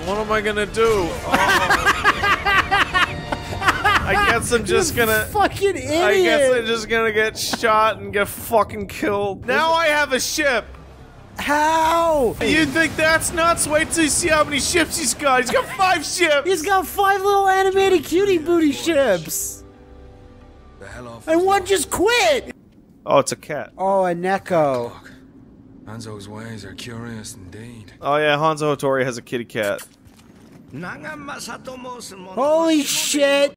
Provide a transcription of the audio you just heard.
What am I gonna do? Oh. I guess I'm just gonna. Fucking idiot! I guess I'm just gonna get shot and get fucking killed. Now I have a ship. How? You think that's nuts? Wait till you see how many ships he's got. He's got 5 ships. He's got 5 little animated cutie booty ships. The hell off. And one just quit. Oh, it's a cat. Oh, a Neko. Hanzo's ways are curious indeed. Oh yeah, Hanzo Hattori has a kitty cat. Holy shit!